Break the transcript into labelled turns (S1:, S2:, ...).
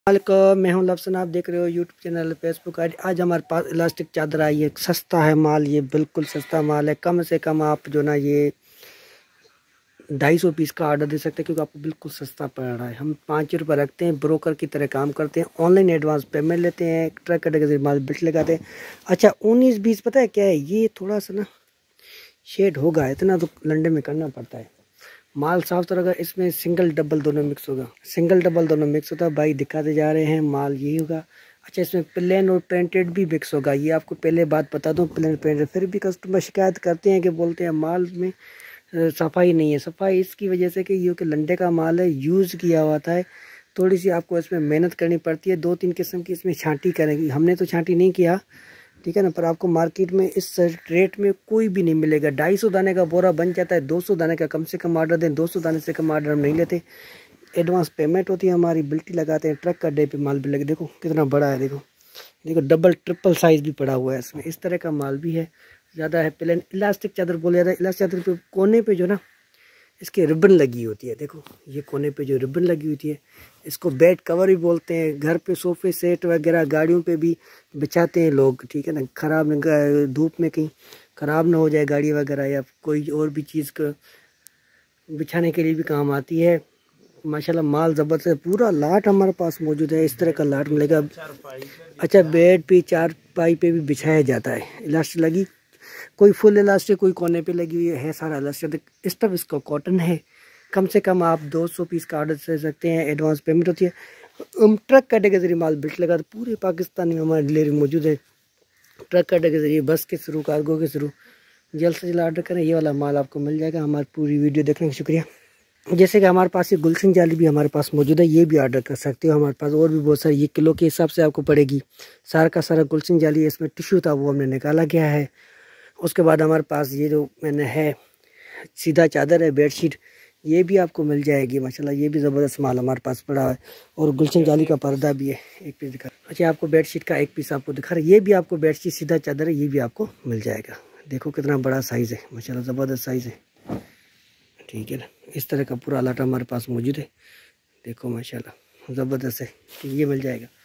S1: वालेकुम, मैं हूं लफ्सन। आप देख रहे हो यूट्यूब चैनल, फेसबुक आईडी। आज हमारे पास इलास्टिक चादर आई है। सस्ता है माल, ये बिल्कुल सस्ता माल है। कम से कम आप जो ना ये 250 पीस का ऑर्डर दे सकते हैं, क्योंकि आपको बिल्कुल सस्ता पड़ रहा है। हम 5 रुपये रखते हैं, ब्रोकर की तरह काम करते हैं। ऑनलाइन एडवांस पेमेंट लेते हैं, ट्रक कटे माल बिट लगाते हैं। अच्छा 19-20 पता है क्या है, ये थोड़ा सा ना शेड होगा, इतना तो लंडे में करना पड़ता है। माल साफ तरह का, इसमें सिंगल डबल दोनों मिक्स होगा। सिंगल डबल दोनों मिक्स होता है। भाई दिखाते जा रहे हैं, माल यही होगा। अच्छा इसमें प्लेन और प्रिंटेड भी मिक्स होगा। ये आपको पहले बात बता दूं, प्लेन प्रिंटेड। फिर भी कस्टमर शिकायत करते हैं कि बोलते हैं माल में सफाई नहीं है। सफाई इसकी वजह से कि ये कि लंडे का माल है, यूज़ किया हुआ था। थोड़ी सी आपको इसमें मेहनत करनी पड़ती है। 2-3 किस्म की इसमें छांटी करेंगी। हमने तो छांटी नहीं किया, ठीक है ना। पर आपको मार्केट में इस रेट में कोई भी नहीं मिलेगा। 250 दाने का बोरा बन जाता है। 200 दाने का कम से कम ऑर्डर दें, 200 दाने से कम ऑर्डर हम नहीं लेते। एडवांस पेमेंट होती है हमारी, बिल्टी लगाते हैं, ट्रक का डे पे माल भी लगे। देखो कितना बड़ा है, देखो देखो डबल ट्रिपल साइज भी पड़ा हुआ है इसमें। इस तरह का माल भी है, ज़्यादा है। प्लेन इलास्टिक चादर बोला जाता है। इलास्टिक चादर पे कोने पे जो ना इसके रिबन लगी होती है। देखो ये कोने पे जो रिबन लगी होती है, इसको बेड कवर भी बोलते हैं। घर पे सोफे सेट वगैरह गाड़ियों पे भी बिछाते हैं लोग, ठीक है ना। ख़राब धूप में कहीं ख़राब ना हो जाए गाड़ी वगैरह, या कोई और भी चीज़ का बिछाने के लिए भी काम आती है। माशाल्लाह माल ज़बरदस्त है। पूरा लाट हमारे पास मौजूद है। इस तरह का लाट मिलेगा। अच्छा बेड पे, चारपाई पे भी बिछाया जाता है। इलास्टिक लगी, कोई फुल इलास्टिक, कोई कोने पे लगी हुई है सारा इलास्टिक। स्टफ इसका कॉटन है। कम से कम आप 200 पीस का ऑर्डर दे सकते हैं। एडवांस पेमेंट होती है। हम ट्रक कटे के जरिए माल बिल्ट लगा, तो पूरे पाकिस्तान में हमारी डिलीवरी मौजूद है। ट्रक कटे के जरिए, बस के थ्रू, कार्गो के थ्रू। जल्द से जल्द ऑर्डर करें, ये वाला माल आपको मिल जाएगा। हमारी पूरी वीडियो देखने का शुक्रिया। जैसे कि हमारे पास ये गुलशन जाली भी हमारे पास मौजूद है, ये भी ऑर्डर कर सकते हो। हमारे पास और भी बहुत सारी, ये किलो के हिसाब से आपको पड़ेगी। सारा का सारा गुलशन जाली, इसमें टिश्यू था वो हमने निकाला गया है। उसके बाद हमारे पास ये जो मैंने है सीधा चादर है, बेडशीट, ये भी आपको मिल जाएगी। माशाल्लाह ये भी ज़बरदस्त माल हमारे पास पड़ा है। और गुलशन जाली का पर्दा भी है, एक पीस दिखा। अच्छा आपको बेडशीट का एक पीस आपको दिखा रहा है। ये भी आपको बेडशीट सीधा चादर है, ये भी आपको मिल जाएगा। देखो कितना बड़ा साइज़ है, माशाल्लाह ज़बरदस्त साइज़ है, ठीक है ना। इस तरह का पूरा लाटा हमारे पास मौजूद है। देखो माशाल्लाह ज़बरदस्त है, कि ये मिल जाएगा।